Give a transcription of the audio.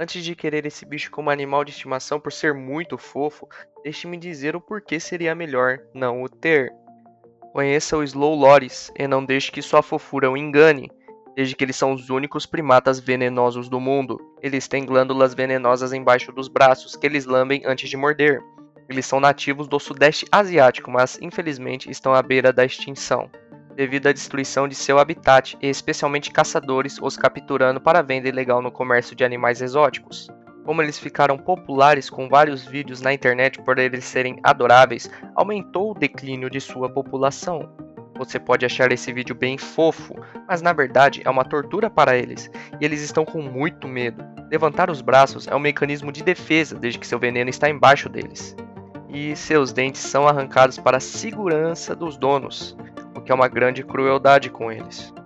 Antes de querer esse bicho como animal de estimação por ser muito fofo, deixe-me dizer o porquê seria melhor não o ter. Conheça o Slow Loris e não deixe que sua fofura o engane. Desde que eles são os únicos primatas venenosos do mundo. Eles têm glândulas venenosas embaixo dos braços que eles lambem antes de morder. Eles são nativos do Sudeste Asiático, mas infelizmente estão à beira da extinção, devido à destruição de seu habitat e especialmente caçadores os capturando para venda ilegal no comércio de animais exóticos. Como eles ficaram populares com vários vídeos na internet por eles serem adoráveis, aumentou o declínio de sua população. Você pode achar esse vídeo bem fofo, mas na verdade é uma tortura para eles, e eles estão com muito medo. Levantar os braços é um mecanismo de defesa desde que seu veneno está embaixo deles. E seus dentes são arrancados para a segurança dos donos, o que é uma grande crueldade com eles.